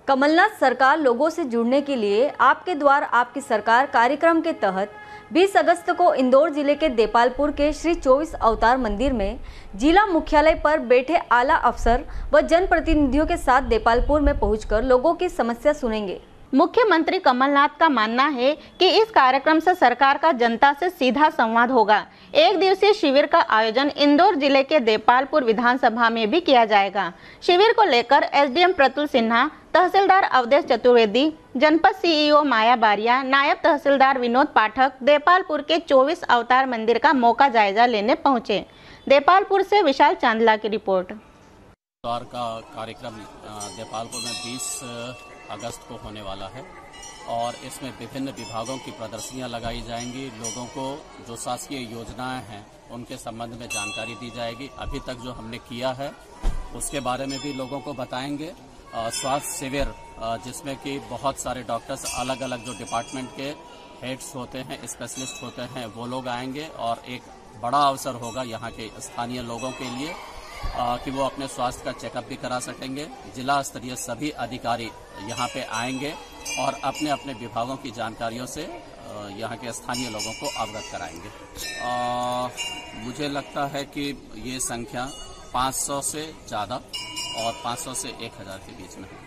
कमलनाथ सरकार लोगों से जुड़ने के लिए आपके द्वार आपकी सरकार कार्यक्रम के तहत 20 अगस्त को इंदौर जिले के देपालपुर के श्री 24 अवतार मंदिर में जिला मुख्यालय पर बैठे आला अफसर व जनप्रतिनिधियों के साथ देपालपुर में पहुंचकर लोगों की समस्या सुनेंगे। मुख्यमंत्री कमलनाथ का मानना है कि इस कार्यक्रम से सरकार का जनता से सीधा संवाद होगा। एक दिवसीय शिविर का आयोजन इंदौर जिले के देपालपुर विधानसभा में भी किया जाएगा। शिविर को लेकर एसडीएम प्रतुल सिन्हा, तहसीलदार अवधेश चतुर्वेदी, जनपद सीईओ माया बारिया, नायब तहसीलदार विनोद पाठक देपालपुर के 24 अवतार मंदिर का मौका जायजा लेने पहुंचे। देपालपुर से विशाल चांदला की रिपोर्ट। का कार्यक्रम देपालपुर में 20 अगस्त को होने वाला है और इसमें विभिन्न विभागों की प्रदर्शनियां लगाई जाएंगी। लोगों को जो शासकीय योजनाएं हैं उनके संबंध में जानकारी दी जाएगी। अभी तक जो हमने किया है उसके बारे में भी लोगों को बताएंगे। स्वास्थ्य शिविर जिसमें कि बहुत सारे डॉक्टर्स अलग अलग जो डिपार्टमेंट के हेड्स होते हैं, स्पेशलिस्ट होते हैं, वो लोग आएंगे और एक बड़ा अवसर होगा यहाँ के स्थानीय लोगों के लिए कि वो अपने स्वास्थ्य का चेकअप भी करा सकेंगे। जिला स्तरीय सभी अधिकारी यहाँ पे आएंगे और अपने अपने विभागों की जानकारियों से यहाँ के स्थानीय लोगों को अवगत कराएंगे। मुझे लगता है कि ये संख्या 500 से ज़्यादा और 500 से 1000 के बीच में है।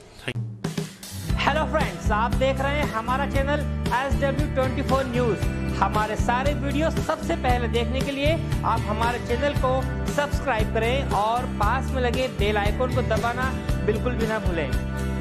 हेलो फ्रेंड्स, आप देख रहे हैं हमारा चैनल SW24 न्यूज। हमारे सारे वीडियो सबसे पहले देखने के लिए आप हमारे चैनल को सब्सक्राइब करें और पास में लगे बेल आइकन को दबाना बिल्कुल भी ना भूलें।